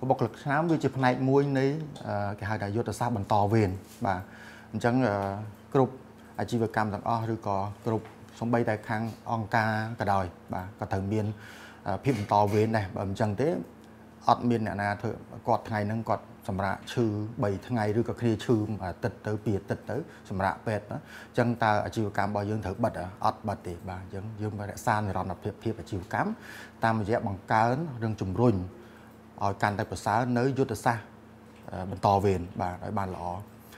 បុគ្គលិកឆ្នាំវាជាផ្នែកមួយនៃគេហៅថាយុទ្ធសាស្ត្របន្តវេនបាទអញ្ចឹងគ្រប់អាជីវកម្មទាំងអស់ឬក៏គ្រប់សំបីតែខាងអង្គការក៏ដោយបាទក៏ត្រូវមានភាពបន្តវេនដែរបើមិនអញ្ចឹងទេអត់មានអ្នកណាធ្វើគាត់ថ្ងៃហ្នឹងគាត់សម្រាប់ឈឺ3ថ្ងៃឬក៏គ្នាឈឺអាទិត្យទៅ2អាទិត្យទៅសម្រាប់ពេទ្យអញ្ចឹងតើអាជីវកម្មរបស់យើងត្រូវបិទអត់បិទទេបាទអញ្ចឹងយើងរក្សានិរន្តរភាពអាជីវកម្មតាមរយៈបង្កើនរឿងជំរុញឲ្យកាន់តែប្រសើរនៅយុទ្ធសាស្ត្របន្តវេនបាទឲ្យបានល្អ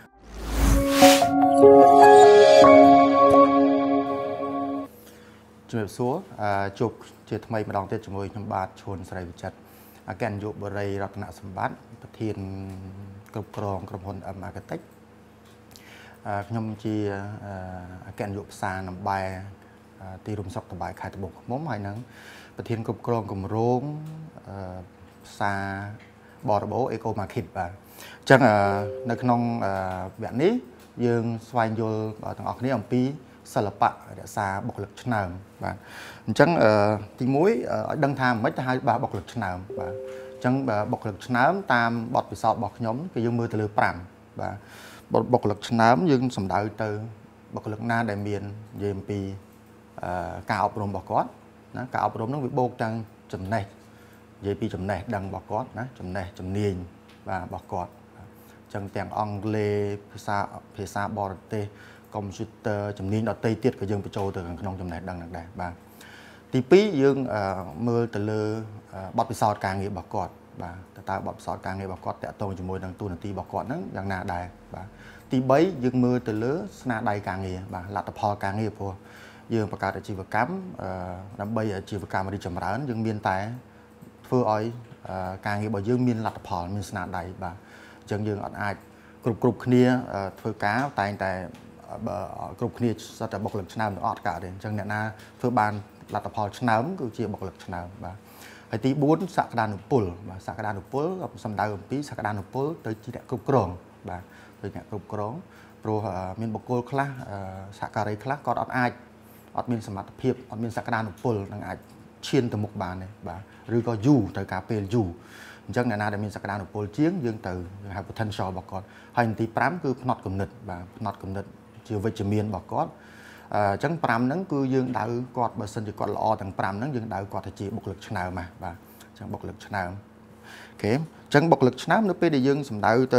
ជំរាបសួរជួបជាថ្មីម្ដងទៀតជាមួយខ្ញុំបាទឈួនស្រីវិចិត្រអគ្គនាយកបរិយារតនសម្បត្តិប្រធានគ្រប់គ្រងក្រុមហ៊ុន M Marketing ខ្ញុំជាអគ្គនាយកផ្សារនំបែទីរួមស្រុកតបែខេត្តត្បូងឃ្មុំហើយនឹងប្រធានគ្រប់គ្រងគម្រោងផ្សារបរិបូរ Eco Market បាទអញ្ចឹងនៅក្នុងវគ្គនេះយើងស្វែងយល់ទាំងអស់គ្នាអំពីសិល្បៈរក្សាបុគ្គលិកឆ្នើមបាទអញ្ចឹងទី1ឲ្យដឹងថាមិនទៅហៅបាទបុគ្គលិកឆ្នើមបាទអញ្ចឹងបុគ្គលិកឆ្នើមតាមបទពិសោធន៍របស់ខ្ញុំគឺយើងមើលទៅលើ5បាទបុគ្គលិកឆ្នើមយើងសំដៅទៅបុគ្គលិកណាដែលមាននិយាយអំពីការអប់រំរបស់គាត់ណាការអប់រំហ្នឹងវាបូកទាំងចំណេះនិយាយពីចំណេះដឹងរបស់គាត់ណាចំណេះជំនាញបាទរបស់គាត់អញ្ចឹងទាំងអង់គ្លេសភាសាបរទេសកុំព្យូទ័រជំនាញដទៃទៀតក៏យើងបញ្ចូលទៅក្នុងចំណេះដឹងហ្នឹងដែរបាទទី2យើងមើលទៅលើបទពិសោធន៍ការងាររបស់គាត់បាទតើបទពិសោធន៍ការងាររបស់គាត់តាក់ទងជាមួយនឹងទូនាទីរបស់គាត់ហ្នឹងយ៉ាងណាដែរបាទទី3យើងមើលទៅលើស្នាដៃការងារបាទលទ្ធផលការងារព្រោះយើងបង្កើតអាជីវកម្មដើម្បីអាជីវកម្មរីកចម្រើនយើងមានតែធ្វើឲ្យការងាររបស់យើងមានលទ្ធផលមានស្នាដៃបាទអញ្ចឹងយើងអត់អាចគ្រប់គ្នាធ្វើការតែងតែគ្រប់គ្នាសត្វតែបុគ្គលិកឆ្នើមអត់កើតទេអញ្ចឹងអ្នកណាធ្វើបានលទ្ធផលឆ្នើមគឺជាបុគ្គលិកឆ្នើមបាទហើយទី4សក្តានុពលបាទសក្តានុពលសំដៅអំពីសក្តានុពលទៅជាអ្នកគ្រប់គ្រងបាទទៅអ្នកគ្រប់គ្រងព្រោះមានបុគ្គលខ្លះសហការីខ្លះគាត់អត់មានសមត្ថភាពអត់មានសក្តានុពលនឹងអាចឈានទៅមុខបានទេបាទឬក៏យូរត្រូវការពេលយូរអញ្ចឹងអ្នកណាដែលមានសក្តានុពលជាងយើងទៅហៅ potential របស់គាត់ហើយទី5គឺផ្នត់គំនិតបាទផ្នត់គំនិតជាវិជ្ជមានរបស់គាត់អញ្ចឹង5ហ្នឹងគឺយើងដៅគាត់បើសិនជាគាត់ល្អទាំង5ហ្នឹងយើងដៅគាត់ទៅជាបុគ្គលិកឆ្នើមបាទអញ្ចឹងបុគ្គលិកឆ្នើមអូខេអញ្ចឹងបុគ្គលិកឆ្នើមនៅពេលដែលយើងសំដៅទៅ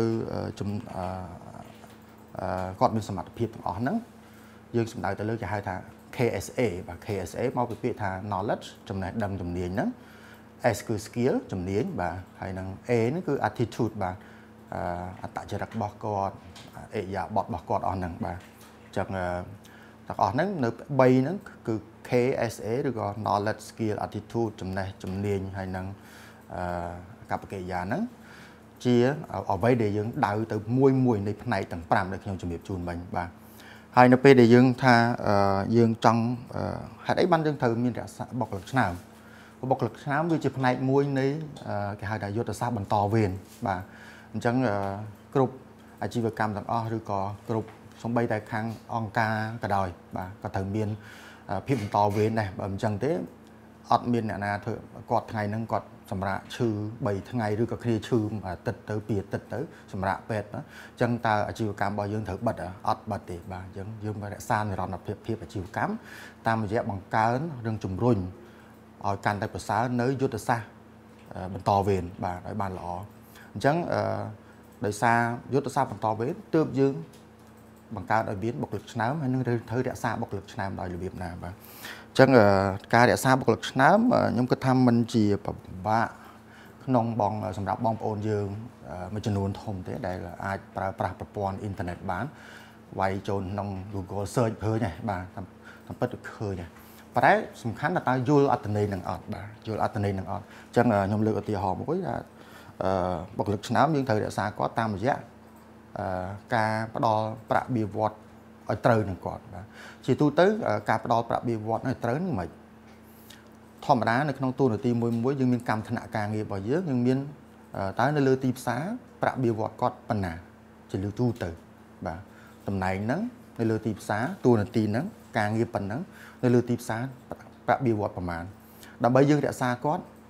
គាត់មានសមត្ថភាពទាំងអស់ហ្នឹងយើងសំដៅទៅលើគេហៅថា KSA បាទ KSA មកពីពាក្យថា knowledge ចំណេះដឹងជំនាញហ្នឹង S គឺ skill ជំនាញបាទហើយនឹង A នេះគឺ attitude បាទអត្តចរិតរបស់គាត់អិយាបថរបស់គាត់អស់ហ្នឹងបាទអញ្ចឹងទាំងអស់ហ្នឹងនៅ3ហ្នឹងគឺ KSA ឬក៏ knowledge skill attitude ចំណេះជំនាញហើយនឹងកប្បកិរិយាហ្នឹងជាអ្វីដែលយើងដៅទៅមួយនៃផ្នែកទាំង5ដែលខ្ញុំជំរាបជូនមិញបាទហើយនៅពេលដែលយើងថាយើងចង់ហេតុអីបានយើងត្រូវមានរក្សាបុគ្គលិកឆ្នើមបុគ្គលិកឆ្នើមវាជាផ្នែកមួយនៃគេហៅថាយុទ្ធសាស្ត្របន្តវេនបាទអញ្ចឹងគ្រប់អាជីវកម្មទាំងអស់ឬក៏គ្រប់សំបីតែខាងអង្គការក៏ដោយបាទក៏ត្រូវមានភាពបន្តវេនដែរបើមិនអញ្ចឹងទេអត់មានអ្នកណាធ្វើគាត់ថ្ងៃហ្នឹងគាត់សម្រាប់ឈឺ3ថ្ងៃឬក៏គ្នាឈឺអាទិត្យទៅ2អាទិត្យទៅសម្រាប់ពេទ្យអញ្ចឹងតើអាជីវកម្មរបស់យើងត្រូវបិទអត់បិទទេបាទអញ្ចឹងយើងរក្សានិរន្តរភាពអាជីវកម្មតាមរយៈបង្កើនរឿងជំរុញឲ្យកាន់តែប្រសើរនៅយុទ្ធសាស្ត្របន្តវេនបាទឲ្យបានល្អអញ្ចឹងដោយសារយុទ្ធសាស្ត្របន្តវេនទើបយើងបង្កើតឲ្យមានបុគ្គលិកឆ្នើមហើយនឹងត្រូវរក្សាបុគ្គលិកឆ្នើមដោយរបៀបណាបាទអញ្ចឹងការរក្សាបុគ្គលិកឆ្នើមខ្ញុំគិតថាมันជាពិបាកក្នុងសម្រាប់បងប្អូនយើងមួយចំនួនធំទេដែលអាចប្រើប្រាស់ប្រព័ន្ធអ៊ីនធឺណិតបានវាយចូលក្នុង Google search ឃើញហ៎បាទតាមពិតឃើញហ៎ប៉ុន្តែសំខាន់ថាតើយល់អត្ថន័យនឹងអត់បាទយល់អត្ថន័យនឹងអត់អញ្ចឹងខ្ញុំលើកឧទាហរណ៍មួយថាបុគ្គលិកឆ្នើមយើងត្រូវរក្សាគាត់តាមរយៈការផ្ដល់ប្រាក់បៀវត្សឲ្យត្រូវនឹងគាត់បាទជាទូទៅការផ្ដល់ប្រាក់បៀវត្សឲ្យត្រូវនឹងមិនធម្មតានៅក្នុងទូនាទីមួយយើងមានកម្មថ្នាក់ការងាររបស់យើងមានតើនៅលើទីផ្សារប្រាក់បៀវត្សគាត់ប៉ុណ្ណាជាលើទូទៅបាទតំណែងហ្នឹងនៅលើទីផ្សារទូនាទីហ្នឹងការងារប៉ុណ្ណឹងនៅលើទីផ្សារប្រាក់បៀវត្សប្រមាណដើម្បីយើងរក្សាគាត់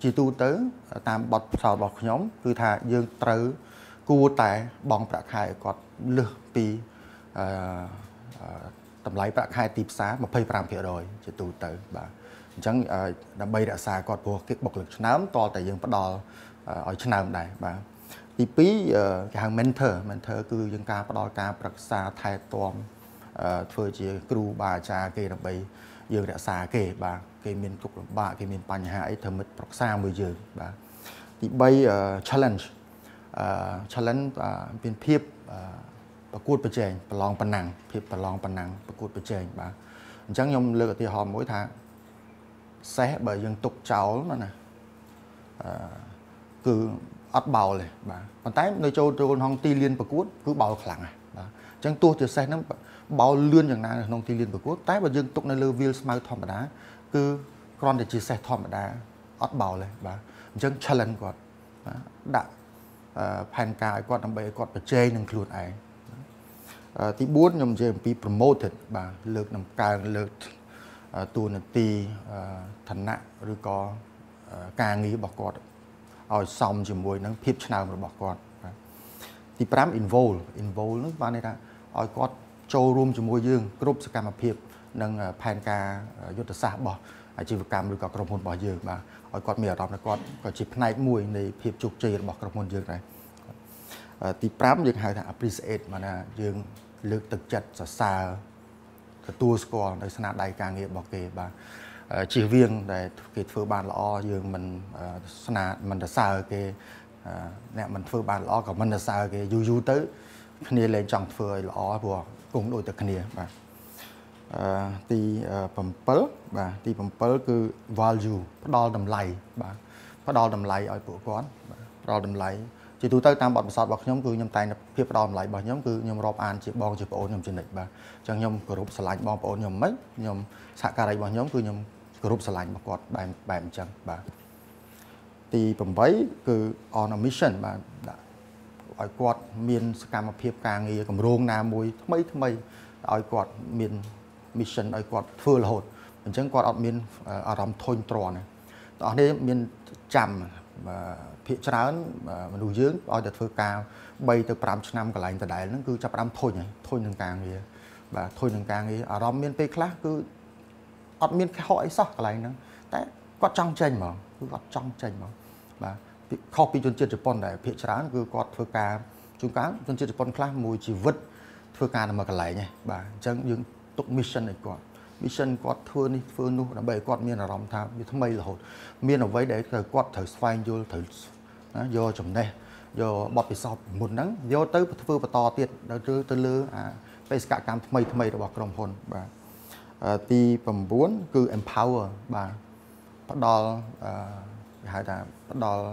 chỉ tu tới tam bọt sào bọt nhóm cứ thà dương tới cua tại bong bạc khai còn lừa pi tầm lấy bạc khai tiệp xá mà phê pram kia rồi chỉ tu tới bà chẳng đam bay đã xa còn buộc cái bộc lực nám to tại dương bắt đò ở chân nam này bà thì pí cái hàng mentor cứ dương ca bắt đò ca bạc xa thay toom phơi chỉ kêu bà cha kê đam bay dương đã xa kê bà kê miền cục bà kê miền pan hạ ấy thầm mít bạc xa mười dương bà thì bay challengeเป็นเพียบประกวดประแจงประลองประนังเพียบประลองประนังประกวดประแจงบ้างจังยมเลือกที่หอมmỗi tháng sẽ bởi dân tục cháu mà nè cứ ắt bàoเลยบ้างcòn tái nơi châu châu hong ti liênประกวดcứ bào khẳng nàyบ้างจังตัวจะใส่น้ำbàoเลื่อนอย่างนั้นหองti liênประกวดtái bởi dân tụcในเรือวิลสมาร์ทธรรมดาคือครอนจะจีใส่ธรรมดาอัดเบาเลยบ้างจัง challenge ก่อนดักแผนการก็ทำไปก็ไปเจนึงคลุนไอที่บุญยมเจมปี promoted บ่าเลิกนำการเลิกตัวนันตีฐานะหรือก็การงี้บอกก่อนเอาซ้อมจมวยนั่งพิบชนะมาบอกก่อนที่พร้อม involve นึกว่าเนี่ยนะเอาก็โจรวมจมวยยื่นกรุ๊ปสกรรมพิบนั่งแผนการยุทธศาสตร์บอกอาชีวกรรมหรือก็กรมพลบ่อยื่นบ่าเอาก็มีอารมณ์นะก็จีบในมวยในพิบจุกเจอบอกกรมพลยื่นไรที่พร้อมยังหายทาง appreciate มานะยังเลือกตึกจัดสาตัวสกอร์ในสนามใดการเงียบบอกเกย์บ่าchỉ riêng để cái phơi bàn lọ dương mình sna mình đã sao cái nè mình phơi bàn lọ còn mình đã sao cái du tới kia lên trong phơi lọ vừa cùng đôi từ kia bà thì phẩm pớ bà thì phẩm pớ cứ value đo đầm lầy bà đo đầm lầy ở bộ quán đo đầm lầy chỉ tôi tới tam bọt sọt bọt nhóm cứ nhom tay là phía đo đầm lầy bọt nhóm cứ nhom rọp an chỉ bon chỉ bộ nhom trên địch bà chẳng nhom group slide bon bộ nhom mấy nhom xạ cà ray bọt nhóm cứ nhom group slide bọt bài chẳng bà thì phẩm bấy cứ on a mission bà ở quạt miền scam ở phía càng nghề cầm rong nam mùi mấy ở quạt miền mission ở quạt phơi là hột mình chẳng quạt ở miền ở rầm thôn tròn này ở đây miền chằm phía trái mình đủ dưỡng ở đất phơi cao bay từ 5 năm cái lạnh từ đại nó cứ chập đám thôi nhỉ thôi nâng càng nghề và thôi nâng càng nghề ở rầm miền tây khác cứ ở miền cái hỏi sao cái lạnh nó tại quạt trong tranh mà cứ quạt trong tranh mà và copy ជនជាតិជប៉ុនដែលភាគច្រើនគឺគាត់ធ្វើការជួនកាលជនជាតិជប៉ុនខ្លះមួយជីវិតធ្វើការនៅមួយកន្លែងហ្នឹងបាទអញ្ចឹងយើងទុក mission ឲ្យគាត់ mission គាត់ធ្វើនេះធ្វើនោះដើម្បីឲ្យគាត់មានអារម្មណ៍ថាវាថ្មីរហូតមានអ្វីដែលគាត់ត្រូវស្វែងយល់ត្រូវយកចំណេះយកបទពិសោធន៍មុនហ្នឹងយកទៅធ្វើបន្តទៀតទៅលើបេសកកម្មថ្មីរបស់ក្រុមហ៊ុនបាទទី9គឺ empower បាទផ្ដល់គេហៅថាផ្ដល់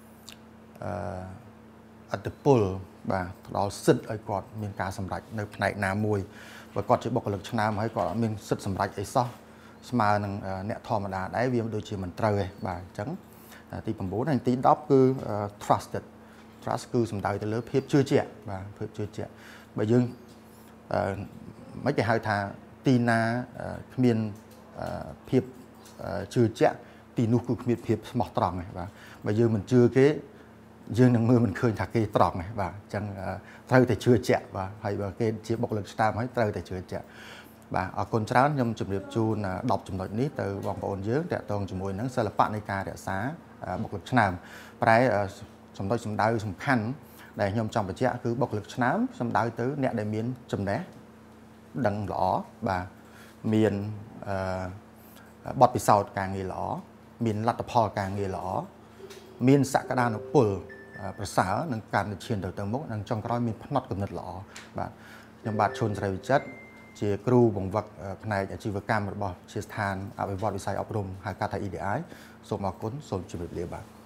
អត្តពលបាទផ្ដល់សិទ្ធិឲ្យគាត់មានការសម្រេចនៅផ្នែកណាមួយបើគាត់ជាបុគ្គលិកឆ្នើមហើយគាត់អត់មានសិទ្ធិសម្រេចអីសោះស្មើនឹងអ្នកធម្មតាដែរវាដូចជាមិនត្រូវទេបាទអញ្ចឹងទី9ហើយទី10គឺ trust គឺសំដៅទៅលើភាពជឿជាក់បាទភាពជឿជាក់បើយើងមិនគេហៅថាទីណាគ្មានភាពជឿជាក់ទីនោះគឺគ្មានភាពស្មោះត្រង់បាទបើយើងមិនជឿគេយើងនឹងមើលមិនឃើញថាគេត្រង់បាទអញ្ចឹងត្រូវតែជឿជាក់បាទហើយបើគេជាបុគ្គលិកស្តាមហើយត្រូវតែជឿជាក់បាទអរគុណច្រើនខ្ញុំជម្រាបជូន10ចំណុចនេះទៅបងប្អូនយើងតាក់ទងជាមួយនឹងសិល្បៈនៃការរក្សាបុគ្គលិកឆ្នើមប្រែចំណុចសំដៅសំខាន់ដែលខ្ញុំចង់បញ្ជាក់គឺបុគ្គលិកឆ្នើមសំដៅទៅអ្នកដែលមានចំណេះដឹងល្អបាទមានបទពិសោធន៍ការងារល្អមានលទ្ធផលការងារល្អមានសក្តានុពលប្រសើរនឹងការឈានទៅមុខនិងចុងក្រោយមានផ្នត់គំនិតល្អបាទខ្ញុំបាទឈុនស្រីវិចិត្រជាគ្រូបង្វឹកផ្នែកអាជីវកម្មរបស់ជាស្ថានអភិវឌ្ឍវិស័យអប់រំហៅកាត់ថា EDI សូមអរគុណសូមជម្រាបលាបាទ